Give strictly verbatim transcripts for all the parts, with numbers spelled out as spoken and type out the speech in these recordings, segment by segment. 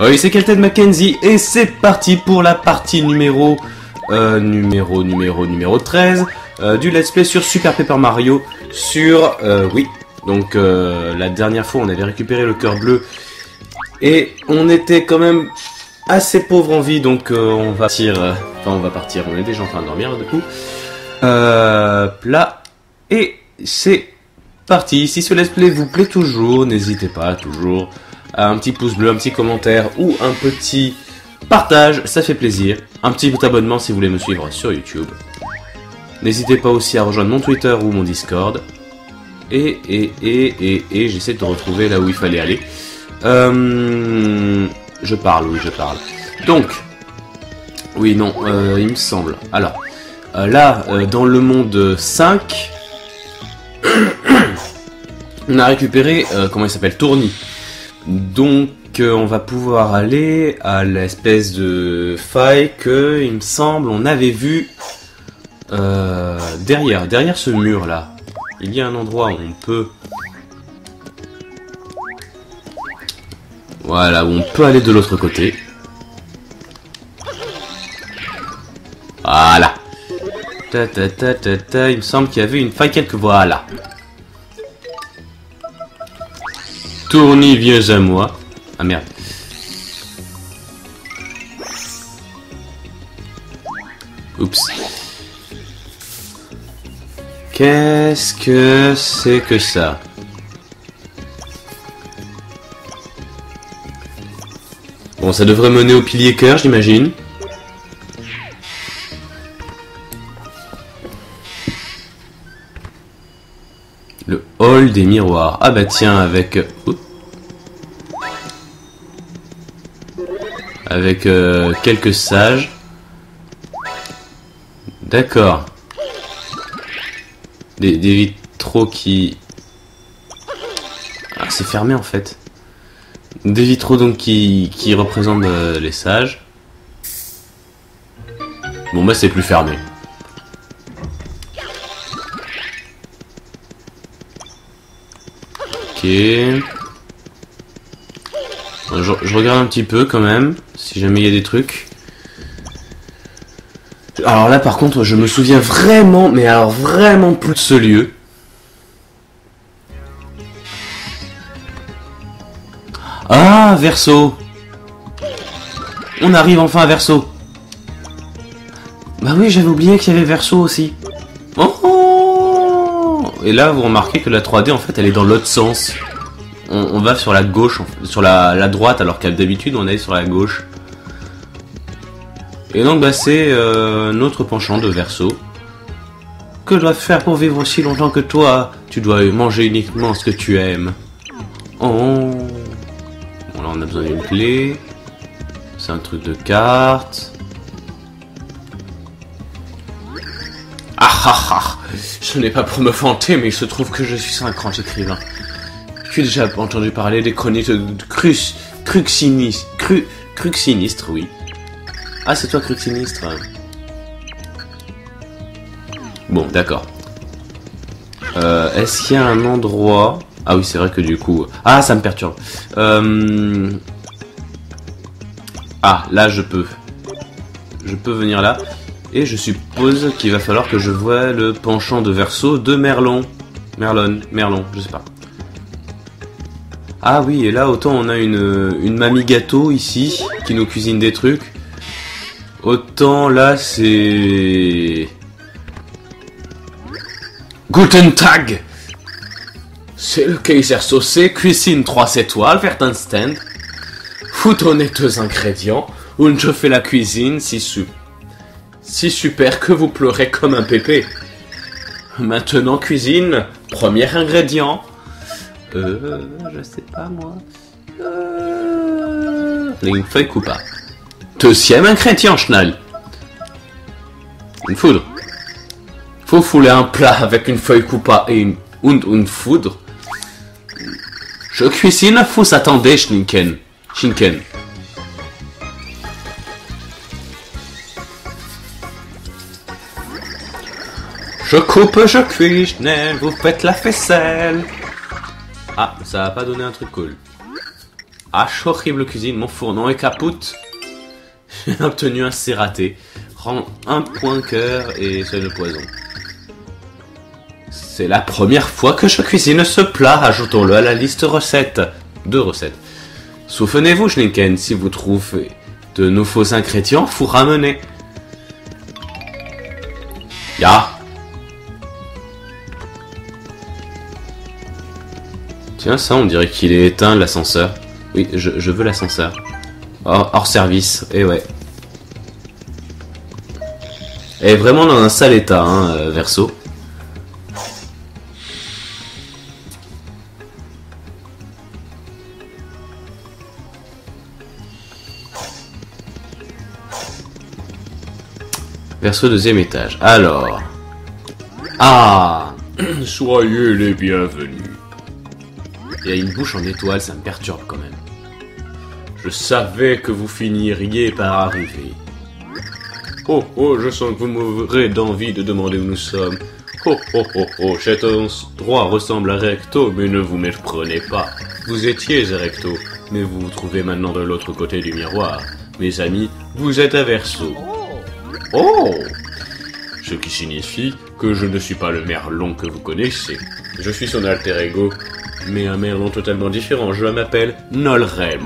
Oui, c'est Kelted Mackenzie et c'est parti pour la partie numéro euh, numéro numéro numéro treize euh, du let's play sur Super Paper Mario sur euh, oui. Donc euh, la dernière fois on avait récupéré le cœur bleu et on était quand même assez pauvre en vie, donc euh, on va partir euh, enfin on va partir, on est déjà en train de dormir du coup. Euh, là et c'est parti. Si ce let's play vous plaît toujours, n'hésitez pas toujours à un petit pouce bleu, un petit commentaire ou un petit partage, ça fait plaisir. Un petit abonnement si vous voulez me suivre sur YouTube. N'hésitez pas aussi à rejoindre mon Twitter ou mon Discord. Et, et, et, et, et, j'essaie de retrouver là où il fallait aller. Euh, je parle, oui, je parle. Donc, oui, non, euh, il me semble. Alors, euh, là, euh, dans le monde cinq, on a récupéré, euh, comment il s'appelle, Tourny. Donc, euh, on va pouvoir aller à l'espèce de faille que, il me semble, on avait vu euh, derrière, derrière ce mur-là. Il y a un endroit où on peut... Voilà, où on peut aller de l'autre côté. Voilà. Ta ta ta ta ta, il me semble qu'il y avait une faille quelque... Voilà. Tourny, viens à moi. Ah merde. Oups. Qu'est-ce que c'est que ça? Bon, ça devrait mener au pilier cœur, j'imagine. Le hall des miroirs. Ah bah tiens, avec... Oups. Avec euh, quelques sages. D'accord. Des, des vitraux qui... Ah, c'est fermé en fait. Des vitraux donc qui, qui représentent euh, les sages. Bon bah c'est plus fermé. Ok. Bon, je, je regarde un petit peu quand même, si jamais il y a des trucs. Alors là par contre je me souviens vraiment, mais alors vraiment plus de ce lieu. Ah, Verso. On arrive enfin à Verso. Bah oui, j'avais oublié qu'il y avait Verso aussi. Oh. Et là vous remarquez que la trois D en fait elle est dans l'autre sens. On, on va sur la gauche, sur la, la droite, alors qu'à d'habitude on est sur la gauche. Et donc bah c'est euh, notre penchant de Verso. Que dois-je faire pour vivre aussi longtemps que toi? Tu dois manger uniquement ce que tu aimes. Oh. Bon là on a besoin d'une clé. C'est un truc de carte. Ah ah ah. Ce n'est pas pour me vanter, mais il se trouve que je suis un grand écrivain. J'ai déjà entendu parler des chroniques de Crux, Crux Sinistre, Cru, Crux Sinistre, oui. Ah, c'est toi, Crux Sinistre. Bon, d'accord. Euh, est-ce qu'il y a un endroit... Ah oui, c'est vrai que du coup... Ah, ça me perturbe. Euh... Ah, là, je peux. Je peux venir là. Et je suppose qu'il va falloir que je voie le penchant de Verso de Merlon. Merlon, Merlon, je sais pas. Ah oui, et là, autant on a une, une mamie gâteau ici, qui nous cuisine des trucs. Autant là, c'est... Guten Tag! C'est le Kaiser saucé, cuisine trois étoiles, Vertenstand. Foutonneteux ingrédients, où je fais la cuisine si, su... si super que vous pleurez comme un pépé. Maintenant, cuisine, premier ingrédient. Euh, je sais pas moi. Euh... Une feuille coupa. Deuxième ingrédient, Schnall. Une foudre. Faut fouler un plat avec une feuille coupa et une, und une foudre. Je cuisine, vous attendez, Schinken. Schinken. Je coupe, je cuis, Schnell, vous faites la faisselle. Ah, ça va pas donné un truc cool. Ah, horrible cuisine, mon fourneau est capote. J'ai obtenu un c'est raté. Rend un point cœur et c'est le poison. C'est la première fois que je cuisine ce plat, ajoutons-le à la liste recettes. Deux recettes. Souvenez-vous, Schlinken, si vous trouvez de nouveaux ingrédients, vous ramenez. Ya. Tiens, ça, on dirait qu'il est éteint, l'ascenseur. Oui, je, je veux l'ascenseur. Hors, hors service, et ouais. Et vraiment dans un sale état, hein, euh, Verso. Verso deuxième étage. Alors. Ah. Soyez les bienvenus. Il y a une bouche en étoile, ça me perturbe quand même. Je savais que vous finiriez par arriver. Oh oh, je sens que vous mourrez d'envie de demander où nous sommes. Oh oh oh oh, cet endroit ressemble à Recto, mais ne vous méprenez pas. Vous étiez à Recto, mais vous vous trouvez maintenant de l'autre côté du miroir. Mes amis, vous êtes à Verso. Oh! Ce qui signifie que je ne suis pas le Merlon que vous connaissez. Je suis son alter ego, mais un Merlon totalement différent. Je m'appelle Nolrem.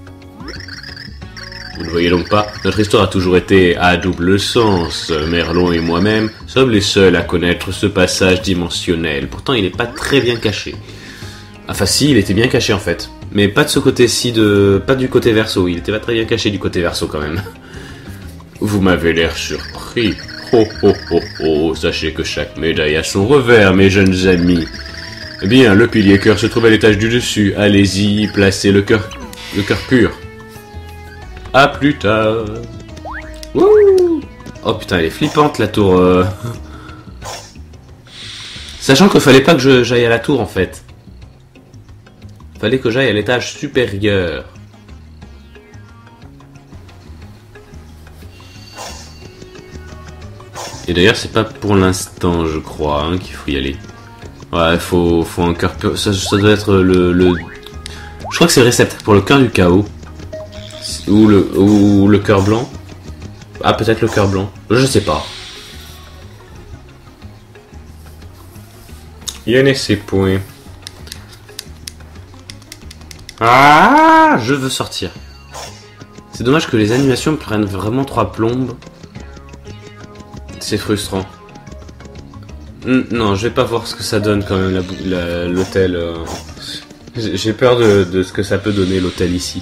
Vous ne voyez donc pas, notre histoire a toujours été à double sens. Merlon et moi-même sommes les seuls à connaître ce passage dimensionnel. Pourtant, il n'est pas très bien caché. Enfin si, il était bien caché en fait. Mais pas de ce côté-ci de... pas du côté Verso. Il était pas très bien caché du côté Verso quand même. Vous m'avez l'air surpris. Oh oh oh oh, sachez que chaque médaille a son revers, mes jeunes amis. Eh bien, le pilier cœur se trouve à l'étage du dessus. Allez-y, placez le cœur... le cœur pur. À plus tard. Wouh. Oh putain, elle est flippante la tour. Euh... Sachant qu'il fallait pas que j'aille à la tour en fait. Fallait que j'aille à l'étage supérieur. Et d'ailleurs, c'est pas pour l'instant, je crois, hein, qu'il faut y aller. Ouais, faut, faut un cœur pur. Ça, ça doit être le, le. Je crois que c'est le réceptacle pour le cœur du chaos. Ou le, ou le cœur blanc. Ah, peut-être le cœur blanc. Je sais pas. Yann et ses points. Ah, je veux sortir. C'est dommage que les animations prennent vraiment trois plombes. C'est frustrant. Non, je vais pas voir ce que ça donne quand même l'hôtel. Euh... J'ai peur de, de ce que ça peut donner l'hôtel ici.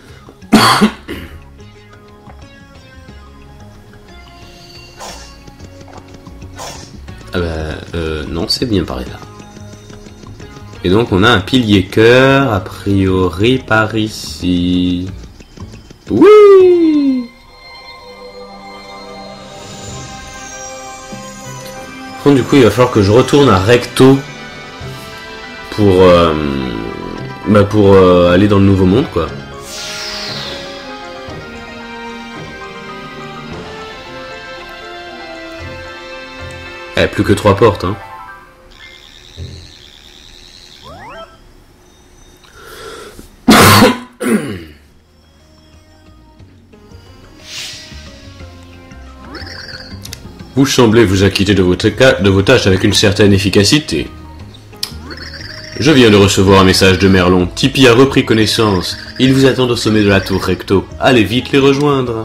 Ah bah, euh, non, c'est bien par là. Et donc on a un pilier cœur, a priori par ici. Oui. Bon, du coup, il va falloir que je retourne à Recto pour, euh, bah pour euh, aller dans le nouveau monde, quoi. Eh, plus que trois portes, hein. Vous semblez vous acquitter de, votre de vos tâches avec une certaine efficacité. Je viens de recevoir un message de Merlon. Tipeee a repris connaissance. Ils vous attendent au sommet de la tour Recto. Allez vite les rejoindre.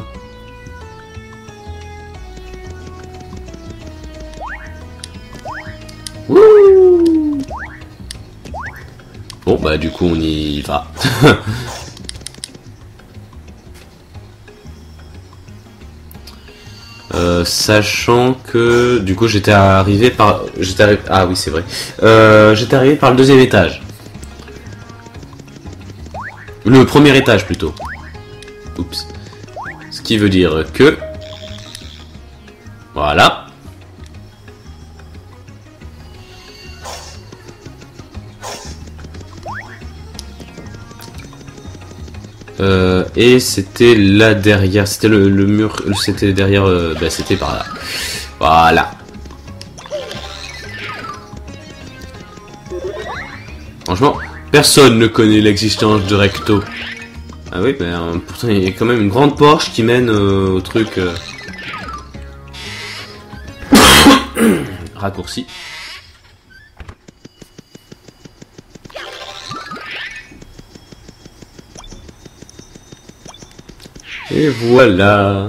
Wouh. Bon bah du coup on y va. Euh, sachant que du coup j'étais arrivé par j'étais arrivé... ah oui c'est vrai euh, j'étais arrivé par le deuxième étage, le premier étage plutôt. Oups. Ce qui veut dire que voilà. Euh, et c'était là derrière, c'était le, le mur, c'était derrière, euh, bah c'était par là. Voilà. Franchement, personne ne connaît l'existence de Recto. Ah oui, mais euh, pourtant il y a quand même une grande Porsche qui mène euh, au truc... Euh... raccourci. Et voilà.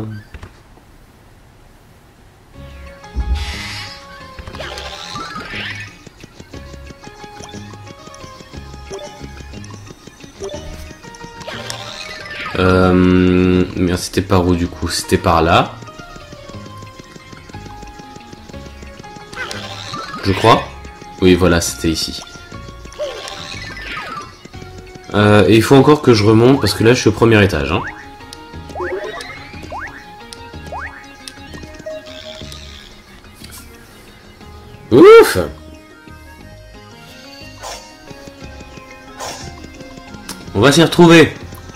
Euh... Mais c'était par où du coup? C'était par là. Je crois. Oui, voilà, c'était ici. Euh, et il faut encore que je remonte parce que là je suis au premier étage. Hein. Ouf! On va s'y retrouver.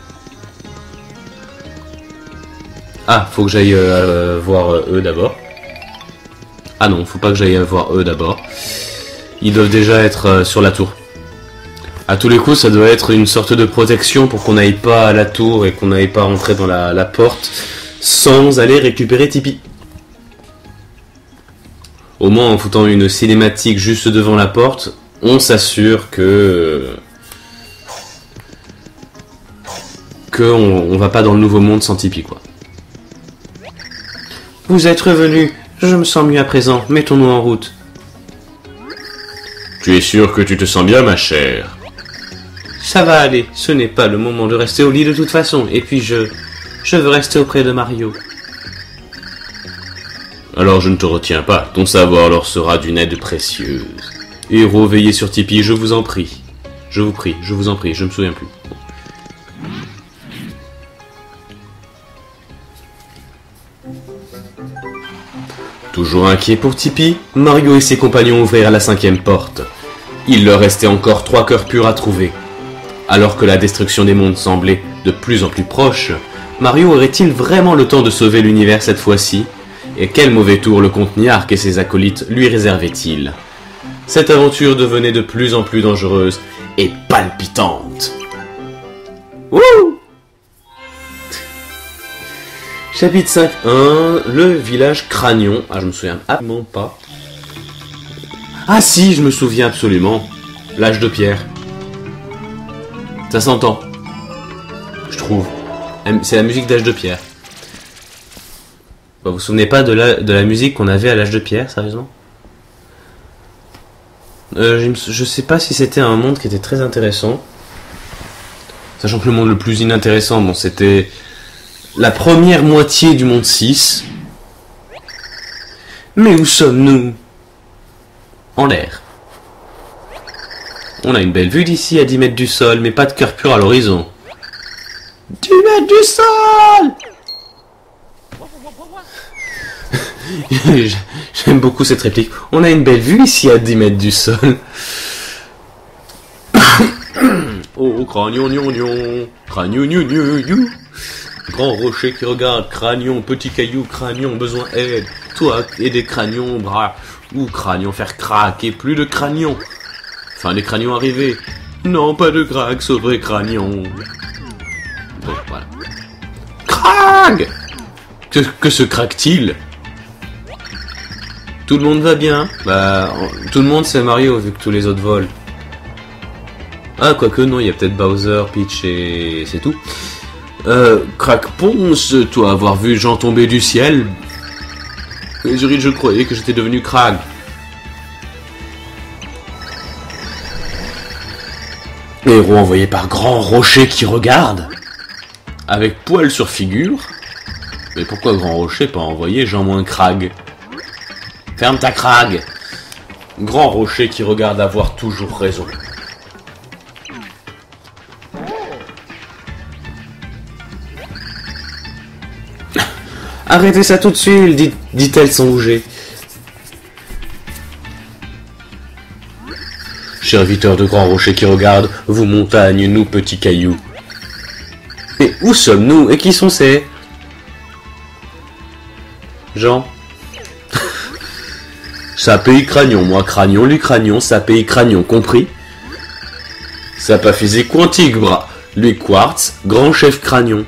Ah, faut que j'aille euh, voir euh, eux d'abord. Ah non, faut pas que j'aille voir eux d'abord. Ils doivent déjà être euh, sur la tour. À tous les coups, ça doit être une sorte de protection pour qu'on n'aille pas à la tour et qu'on n'aille pas rentrer dans la, la porte sans aller récupérer Tipeee. Au moins, en foutant une cinématique juste devant la porte, on s'assure que... que on, on va pas dans le nouveau monde sans Tipeee, quoi. Vous êtes revenu. Je me sens mieux à présent. Mettons-nous en route. Tu es sûr que tu te sens bien, ma chère? Ça va aller. Ce n'est pas le moment de rester au lit de toute façon. Et puis je... je veux rester auprès de Mario. Alors je ne te retiens pas. Ton savoir leur sera d'une aide précieuse. Héros, veillez sur Tipeee, je vous en prie. Je vous prie, je vous en prie, je me souviens plus. Toujours inquiet pour Tipeee, Mario et ses compagnons ouvrirent la cinquième porte. Il leur restait encore trois cœurs purs à trouver. Alors que la destruction des mondes semblait de plus en plus proche, Mario aurait-il vraiment le temps de sauver l'univers cette fois-ci? Et quel mauvais tour le comte Niark et ses acolytes lui réservaient-ils? Cette aventure devenait de plus en plus dangereuse et palpitante. Wouh! Chapitre cinq point un, le village Cranion. Ah, je me souviens absolument pas. Ah si, je me souviens absolument. L'âge de pierre. Ça s'entend. Je trouve. C'est la musique d'âge de pierre. Vous vous souvenez pas de la, de la musique qu'on avait à l'âge de pierre, sérieusement? euh, je, je sais pas si c'était un monde qui était très intéressant. Sachant que le monde le plus inintéressant, bon, c'était... la première moitié du monde six. Mais où sommes-nous? En l'air. On a une belle vue d'ici à dix mètres du sol, mais pas de cœur pur à l'horizon. dix mètres du sol! J'aime beaucoup cette réplique. On a une belle vue ici à dix mètres du sol. Oh, cranion, gnon, gnon. Cranion, gnon, gnon, gnon. Grand rocher qui regarde, cranion, petit caillou, cranion, besoin aide. Toi et des cranions, bras. Ou cranion, faire craquer, plus de cranion. Fin des cranions arrivés. Non, pas de craque, sauver cranion. Bon, voilà. Crag! Que, que se craque-t-il? Tout le monde va bien? Bah, tout le monde c'est Mario vu que tous les autres volent. Ah, quoique non, il y a peut-être Bowser, Peach et c'est tout. Euh, Crack-Ponce, toi avoir vu Jean tomber du ciel. Je, je croyais que j'étais devenu Crag. Héros envoyé par Grand Rocher qui regarde. Avec poil sur figure. Mais pourquoi Grand Rocher pas envoyé Jean moins Crag? Ferme ta Crag. Grand Rocher qui regarde avoir toujours raison. Arrêtez ça tout de suite, dit, dit-elle sans bouger. Serviteurs de Grand Rocher qui regarde, vous montagnes, nous petits cailloux. Mais où sommes-nous et qui sont ces... Jean. Ça paye cranion, moi cranion, lui cranion, ça paye cranion, compris? Ça pas physique quantique, bras. Lui, Quartz, grand chef cranion.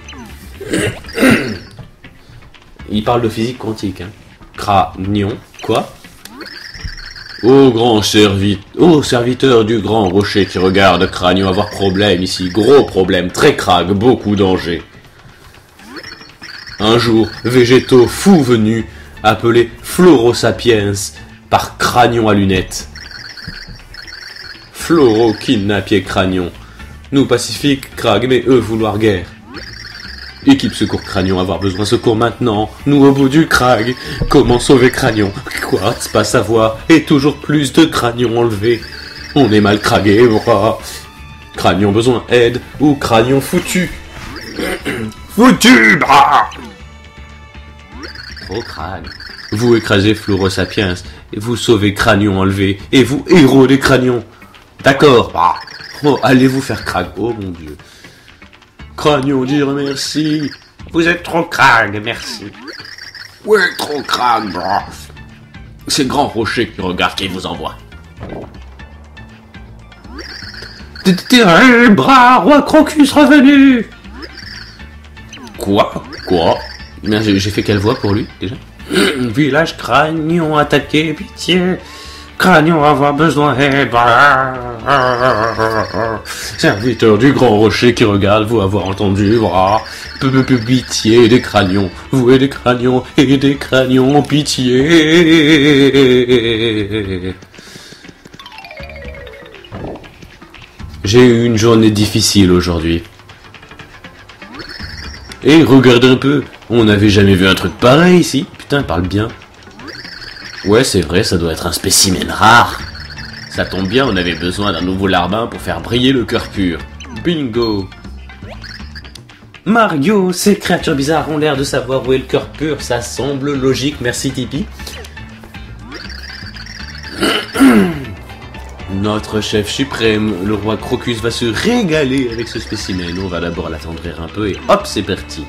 Il parle de physique quantique, hein. Cranion, quoi? Ô grand servi... Ô serviteur du grand rocher qui regarde, Cranion avoir problème ici, gros problème, très crague, beaucoup danger. Un jour, végétaux fous venus, appelés Florosapiens, par Cranion à lunettes. Floro kidnappé Cranion. Nous pacifiques, Crag, mais eux vouloir guerre. Équipe secours Cranion, avoir besoin de secours maintenant. Nous au bout du Crag. Comment sauver Cranion? Quartz, pas savoir. Et toujours plus de Cranion enlevés. On est mal cragué, bras. Cranion besoin aide. Ou Cranion foutu. Foutu, bras. Trop Crag. Vous écrasez Florosapiens. Et vous sauvez Cranion enlevé. Et vous héros des Cranions. D'accord, bah. Oh, allez vous faire Crag. Oh mon dieu. Cranion dire merci. Vous êtes trop Crag, merci. Ouais, trop Crag, bras. C'est Grand Rocher qui regarde qui vous envoie. Tirez, bras, roi Crocus revenu. Quoi? Quoi? J'ai fait quelle voix pour lui, déjà? Village Cranion attaqué, pitié. Cranion avoir besoin, eh bah. Serviteur du Grand Rocher qui regarde, vous avoir entendu, bras. Peu peu peu pitié des Cranions, vous et des Cranions, et des Cranions, pitié. J'ai eu une journée difficile aujourd'hui. Et regardez un peu, on n'avait jamais vu un truc pareil ici. Putain, parle bien. Ouais, c'est vrai, ça doit être un spécimen rare. Ça tombe bien, on avait besoin d'un nouveau larbin pour faire briller le cœur pur. Bingo. Mario, ces créatures bizarres ont l'air de savoir où est le cœur pur. Ça semble logique, merci Tipeee. Notre chef suprême, le roi Crocus, va se régaler avec ce spécimen. On va d'abord l'attendrir un peu et hop, c'est parti.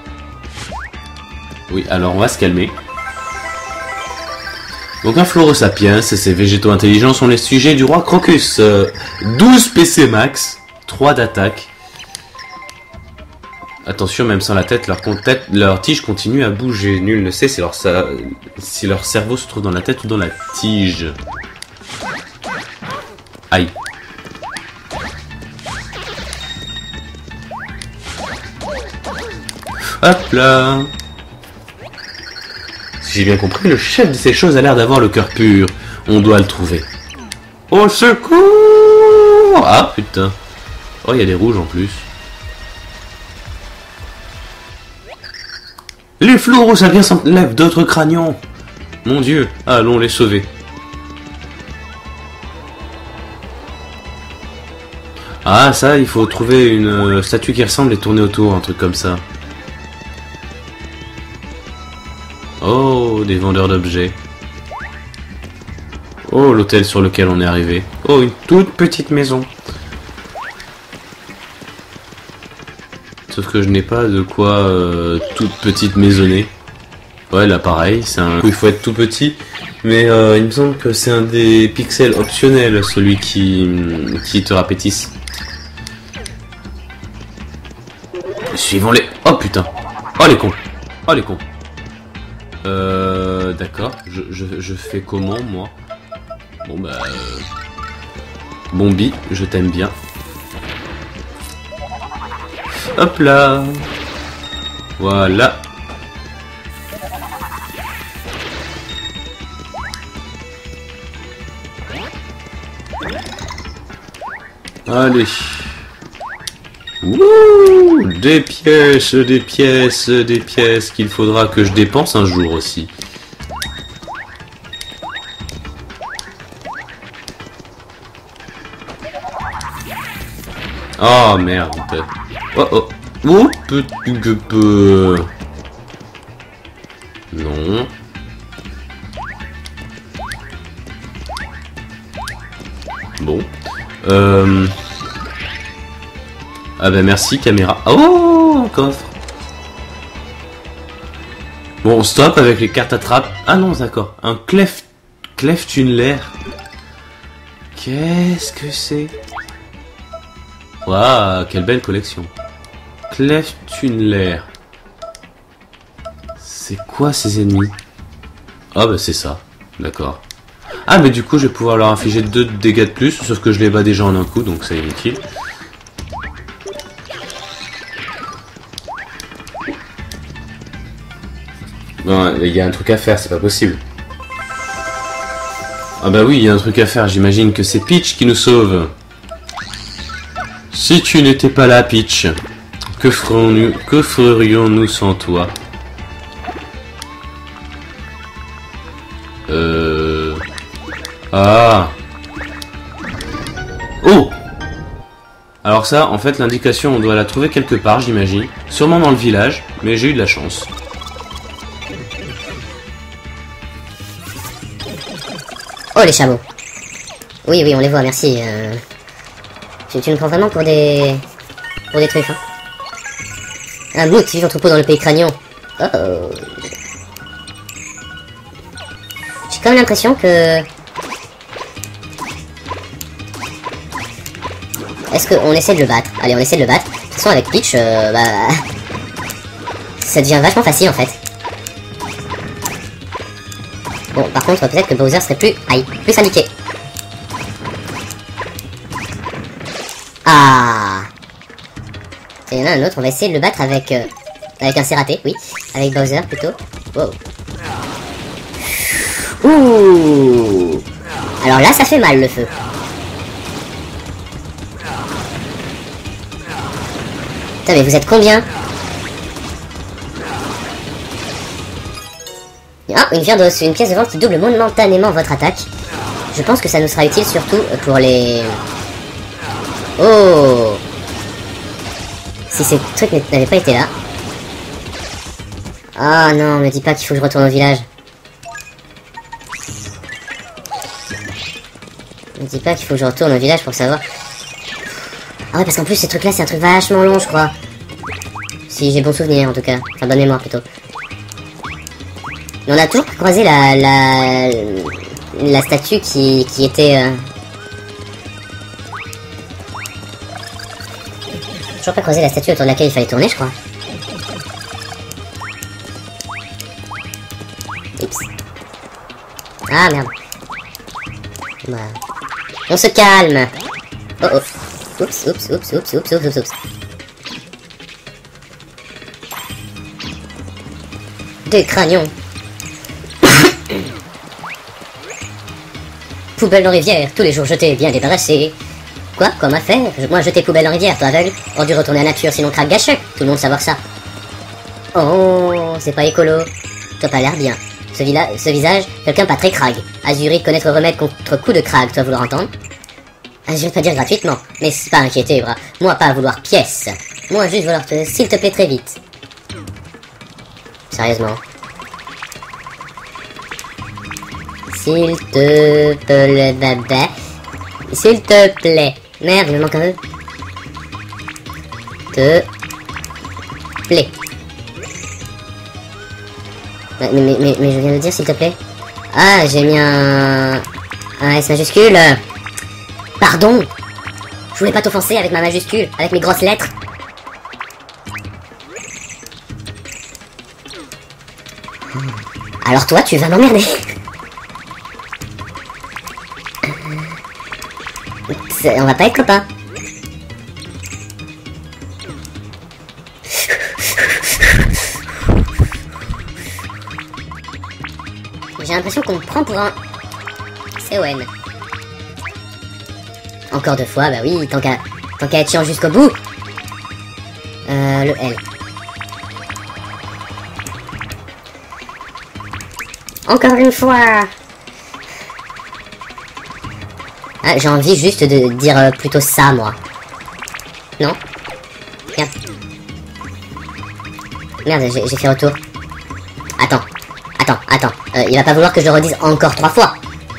Oui, alors on va se calmer. Donc un Florosapiens et ses végétaux intelligents sont les sujets du roi Crocus. Euh, douze P C max, trois d'attaque. Attention, même sans la tête, leur, tête, leur tige continue à bouger. Nul ne sait si leur, si leur cerveau se trouve dans la tête ou dans la tige. Aïe. Hop là. Si j'ai bien compris, le chef de ces choses a l'air d'avoir le cœur pur. On doit le trouver. Au secours! Ah putain. Oh, il y a des rouges en plus. Les Florosapiens s'enlèvent d'autres cranions. Mon dieu, allons les sauver. Ah ça, il faut trouver une statue qui ressemble et tourner autour, un truc comme ça. Oh, des vendeurs d'objets. Oh, l'hôtel sur lequel on est arrivé. Oh, une toute petite maison. Sauf que je n'ai pas de quoi euh, toute petite maisonnée. Ouais, là pareil, c'est un... il faut être tout petit. Mais euh, il me semble que c'est un des pixels optionnels, celui qui, qui te rapétisse. Suivons-les. Oh putain. Oh les cons. Oh les cons. Euh... D'accord. Je, je, je fais comment, moi? Bon bah... Euh... Bombi, je t'aime bien. Hop là. Voilà. Allez. Wouh, des pièces, des pièces, des pièces qu'il faudra que je dépense un jour aussi. Oh merde. Oh oh. Oh, petit que peu. Non. Bon. Euh... Ah bah merci caméra. Oh, un coffre. Bon, stop avec les cartes attrape. Ah non, d'accord. Un clef... Clef tunnelaire. Qu'est-ce que c'est? Waouh, quelle belle collection. Cleftunlair. C'est quoi ces ennemis? Ah bah c'est ça, d'accord. Ah mais du coup je vais pouvoir leur infliger deux dégâts de plus, sauf que je les bats déjà en un coup, donc c'est inutile. Non, il y a un truc à faire, c'est pas possible. Ah bah oui, il y a un truc à faire, j'imagine que c'est Peach qui nous sauve. Si tu n'étais pas là, Peach, que ferions-nous, que ferions-nous sans toi? Euh... Ah. Oh. Alors ça, en fait, l'indication, on doit la trouver quelque part, j'imagine. Sûrement dans le village, mais j'ai eu de la chance. Oh les chameaux. Oui, oui, on les voit, merci. Euh... Tu, tu me prends vraiment pour des... pour des trucs, hein. Un mout vit en troupeau dans le pays crânion. Oh, oh. J'ai quand même l'impression que... Est-ce qu'on essaie de le battre? Allez, on essaie de le battre. De toute façon, avec Peach, euh, bah... ça devient vachement facile, en fait. Bon, par contre, peut-être que Bowser serait plus... Aïe, plus indiqué. Ah. Et il y en a un autre, on va essayer de le battre avec... Euh, avec un C raté, oui. Avec Bowser, plutôt. Wow. Ouh. Alors là, ça fait mal, le feu. Putain, mais vous êtes combien? Ah, une viande d'os, une pièce de vente qui double momentanément votre attaque. Je pense que ça nous sera utile surtout pour les... Oh. Si ces trucs n'avaient pas été là. Ah oh, non, me dis pas qu'il faut que je retourne au village. Me dis pas qu'il faut que je retourne au village pour savoir. Ah ouais, parce qu'en plus ces trucs là c'est un truc vachement long, je crois. Si j'ai bon souvenir en tout cas. Enfin, bonne mémoire plutôt. Mais on a toujours croisé la, la, la statue qui, qui était... Euh... Toujours pas croisé la statue autour de laquelle il fallait tourner, je crois. Oups. Ah, merde. Bah. On se calme. Oh, oh. Oups, oups, oups, oups, oups, oups, oups, oups. Des crânions. Poubelle dans rivière, tous les jours jeté, bien débarrassé. Quoi? Comment faire? Moi jeter poubelle en rivière, toi aveugle? On dû retourner à la nature, sinon craque gâcheux. Tout le monde savoir ça. Oh, c'est pas écolo. Toi pas l'air bien. Ce, ce visage, quelqu'un pas très crague. Azuri connaître remède contre coup de crague, toi vouloir entendre? Ah, je vais pas dire gratuitement, mais c'est pas inquiété, bras. Moi pas à vouloir pièce. Moi juste vouloir te... S'il te plaît très vite. Sérieusement. S'il te plaît, baba. S'il te plaît. Merde, il me manque un peu. Te plaît. Mais, mais, mais, mais je viens de dire s'il te plaît. Ah, j'ai mis un... un S majuscule. Pardon. Je voulais pas t'offenser avec ma majuscule, avec mes grosses lettres. Alors toi, tu vas m'emmerder. On va pas être copains. J'ai l'impression qu'on me prend pour un... C O N. Encore deux fois, bah oui, tant qu'à tant qu'à être chiant jusqu'au bout. Euh, le L. Encore une fois. Ah, j'ai envie juste de dire euh, plutôt ça, moi. Non? Merde. Merde, j'ai fait retour. Attends. Attends, attends. Euh, il va pas vouloir que je le redise encore trois fois.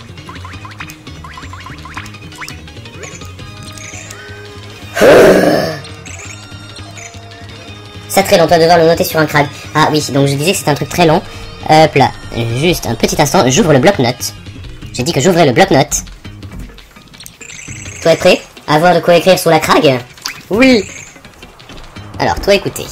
Ça très long, on doit devoir le noter sur un crâne. Ah oui, donc je disais que c'est un truc très long. Hop là. Juste un petit instant, j'ouvre le bloc-notes. J'ai dit que j'ouvrais le bloc-notes. Toi, es prêt à voir de quoi écrire sur la crague? Oui. Alors, toi, écoutez.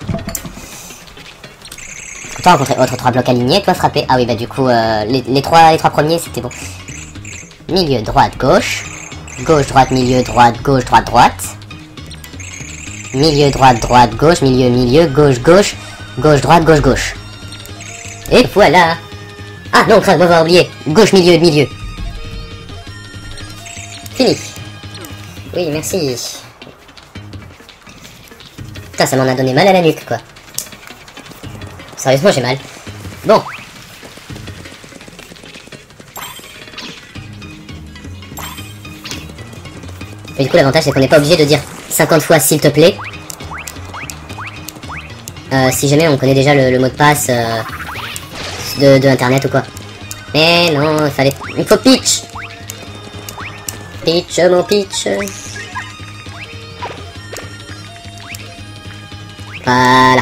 Toi, rencontrer autre trois blocs alignés. Toi, frapper. Ah oui, bah du coup, euh, les, les, trois, les trois premiers, c'était bon. Milieu, droite, gauche. Gauche, droite, milieu, droite, gauche, droite, droite. Milieu, droite, droite, gauche, milieu, milieu, gauche, gauche. Gauche, droite, gauche, gauche. Et voilà. Ah non, crème, on va oublier. Gauche, milieu, milieu. Fini. Oui, merci. Putain, ça m'en a donné mal à la nuque, quoi. Sérieusement, j'ai mal. Bon. Et du coup, l'avantage, c'est qu'on n'est pas obligé de dire cinquante fois s'il te plaît. Euh, si jamais on connaît déjà le, le mot de passe euh, de, de internet ou quoi. Mais non, il fallait... Il faut pitch. Pitch, mon pitch. Voilà.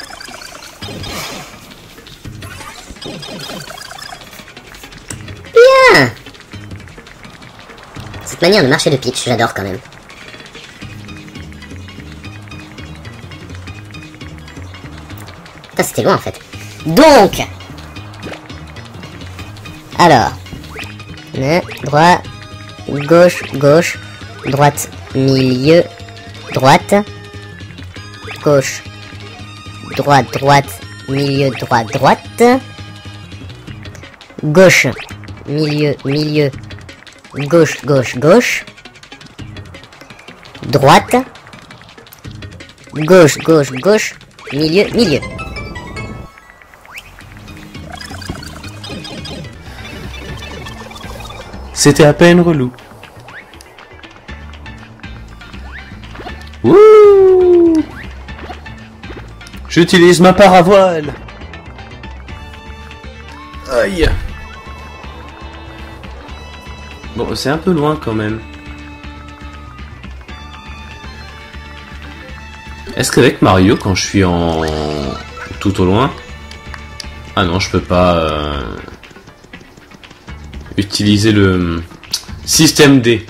Bien. Cette manière de marcher de pitch, j'adore quand même. Putain, c'était loin en fait. Donc, alors, main, droit, gauche, gauche, droite, milieu, droite, gauche, droite, droite, milieu, droite, droite, gauche, milieu, milieu, gauche, gauche, gauche, droite, gauche, gauche, gauche, milieu, milieu. C'était à peine relou. Wouh! J'utilise ma paravoile. Aïe. Bon, c'est un peu loin quand même. Est-ce qu'avec Mario, quand je suis en tout au loin... Ah non, je peux pas euh... utiliser le système D.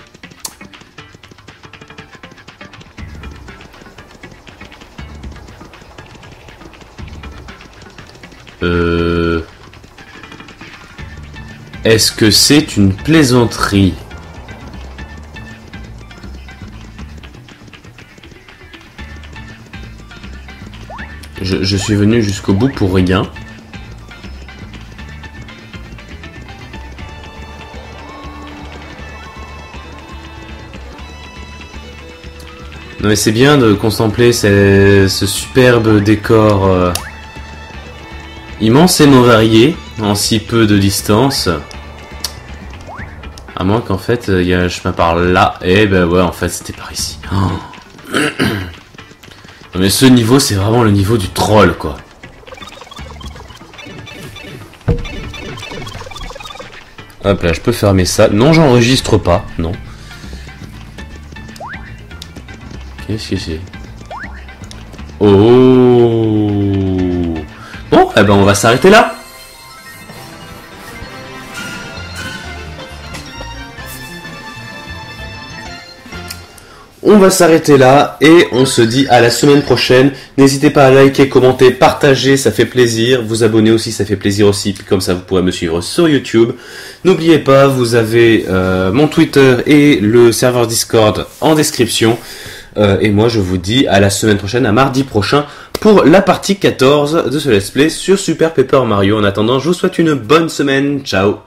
Euh... Est-ce que c'est une plaisanterie? Je, je suis venu jusqu'au bout pour rien. Non mais c'est bien de contempler ce, ce superbe décor euh, immense et non varié en si peu de distance. À moins qu'en fait il y a un chemin par là. Et ben ouais, en fait c'était par ici. Oh. Non mais ce niveau c'est vraiment le niveau du troll quoi. Hop là, je peux fermer ça. Non, j'enregistre pas, non. Qu'est-ce que c'est? Oh. Bon, eh ben on va s'arrêter là. On va s'arrêter là et on se dit à la semaine prochaine. N'hésitez pas à liker, commenter, partager, ça fait plaisir. Vous abonner aussi, ça fait plaisir aussi. Puis comme ça, vous pourrez me suivre sur YouTube. N'oubliez pas, vous avez euh, mon Twitter et le serveur Discord en description. Euh, et moi, je vous dis à la semaine prochaine, à mardi prochain, pour la partie quatorze de ce let's play sur Super Paper Mario. En attendant, je vous souhaite une bonne semaine. Ciao!